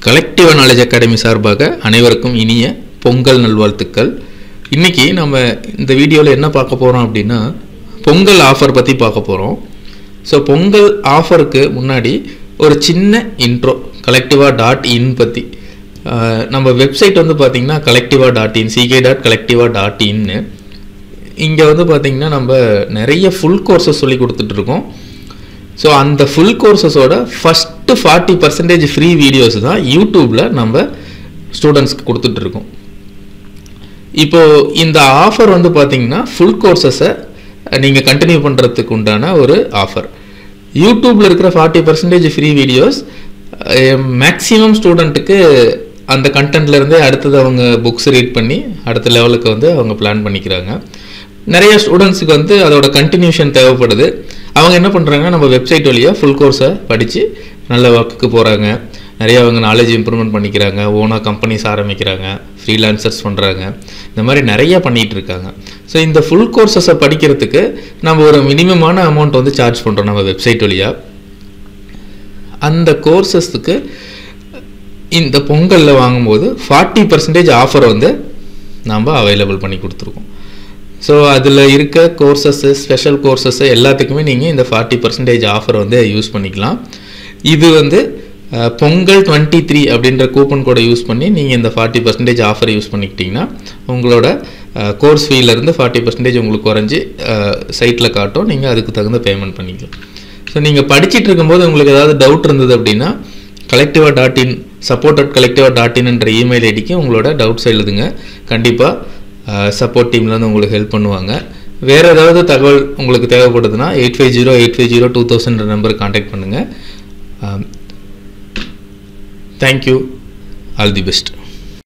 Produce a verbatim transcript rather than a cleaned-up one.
கலெக்டிவா knowledge academy சார்பாக அனைவருக்கும் இனிய பொங்கல் நல்வாழ்த்துக்கள். இன்னைக்கு நம்ம இந்த வீடியோவில் என்ன பார்க்க போகிறோம் அப்படின்னா பொங்கல் ஆஃபர் பற்றி பார்க்க போகிறோம். ஸோ பொங்கல் ஆஃபருக்கு முன்னாடி ஒரு சின்ன இன்ட்ரோ கலெக்டிவா டாட் இன் பற்றி. நம்ம வெப்சைட் வந்து பார்த்திங்கன்னா Collectiva dot in CK dot Collectiva dot இன்னு. இங்கே வந்து பார்த்திங்கன்னா நம்ம நிறைய ஃபுல் கோர்ஸஸ் சொல்லி கொடுத்துட்ருக்கோம். ஸோ அந்த ஃபுல் கோர்ஸஸோட first forty percentage free videos தான் யூடியூப்பில் நம்ம ஸ்டூடெண்ட்ஸ்க்கு கொடுத்துட்ருக்கோம். இப்போது இந்த ஆஃபர் வந்து பார்த்திங்கன்னா ஃபுல் கோர்ஸஸை நீங்கள் கண்டினியூ பண்ணுறதுக்கு உண்டான ஒரு ஆஃபர். யூடியூப்பில் இருக்கிற forty percentage free videos maximum ஸ்டூடெண்ட்டுக்கு அந்த கண்டென்ட்லேருந்தே அடுத்தது அவங்க புக்ஸ் ரீட் பண்ணி அடுத்த லெவலுக்கு வந்து அவங்க பிளான் பண்ணிக்கிறாங்க. நிறைய ஸ்டூடெண்ட்ஸுக்கு வந்து அதோட கண்டினியூஷன் தேவைப்படுது. அவங்க என்ன பண்ணுறாங்க, நம்ம வெப்சைட் வழியாக ஃபுல் கோர்ஸை படித்து நல்ல ஒர்க்குக்கு போகிறாங்க. நிறைய அவங்க நாலேஜ் இம்ப்ரூவ்மெண்ட் பண்ணிக்கிறாங்க, ஓனாக கம்பெனிஸ் ஆரம்பிக்கிறாங்க, ஃப்ரீலான்சர்ஸ் பண்ணுறாங்க, இந்த மாதிரி நிறைய பண்ணிகிட்டு இருக்காங்க. ஸோ இந்த ஃபுல் கோர்ஸஸை படிக்கிறதுக்கு நம்ம ஒரு மினிமமான அமௌண்ட் வந்து சார்ஜ் பண்ணுறோம் நம்ம வெப்சைட் வழியாக. அந்த கோர்ஸஸுக்கு இந்த பொங்கலில் வாங்கும்போது ஃபார்ட்டி பர்சன்டேஜ் ஆஃபர் வந்து நம்ம அவைலபிள் பண்ணி கொடுத்துருக்கோம். ஸோ அதில் இருக்க கோர்சஸ்ஸு ஸ்பெஷல் கோர்சஸ்ஸு எல்லாத்துக்குமே நீங்கள் இந்த ஃபார்ட்டி பர்சன்டேஜ் ஆஃபர் வந்து யூஸ் பண்ணிக்கலாம். இது வந்து பொங்கல் டுவெண்ட்டி த்ரீ அப்படின்ற கூப்பன் கோடை யூஸ் பண்ணி நீங்கள் இந்த ஃபார்ட்டி பர்சன்டேஜ் ஆஃபர் யூஸ் பண்ணிக்கிட்டிங்கன்னா உங்களோட கோர்ஸ் ஃபீலேருந்து ஃபார்ட்டி பர்சன்டேஜ் உங்களுக்கு குறைஞ்சி சைட்டில் காட்டும். நீங்கள் அதுக்கு தகுந்த பேமெண்ட் பண்ணிக்கலாம். ஸோ நீங்கள் படிச்சுட்டு இருக்கும்போது உங்களுக்கு ஏதாவது டவுட் இருந்தது அப்படின்னா Collectiva dot in support at Collectiva dot இன்ன்ற இமெயில் ஐடிக்கு உங்களோட டவுட்ஸ் எழுதுங்க. கண்டிப்பாக சப்போர்ட் டீம்லேருந்து உங்களுக்கு ஹெல்ப் பண்ணுவாங்க. வேறு ஏதாவது தகவல் உங்களுக்கு தேவைப்படுதுன்னா eight five zero eight five zero two thousand நம்பருக்கு கான்டாக்ட் பண்ணுங்கள். தேங்க்யூ. All the best.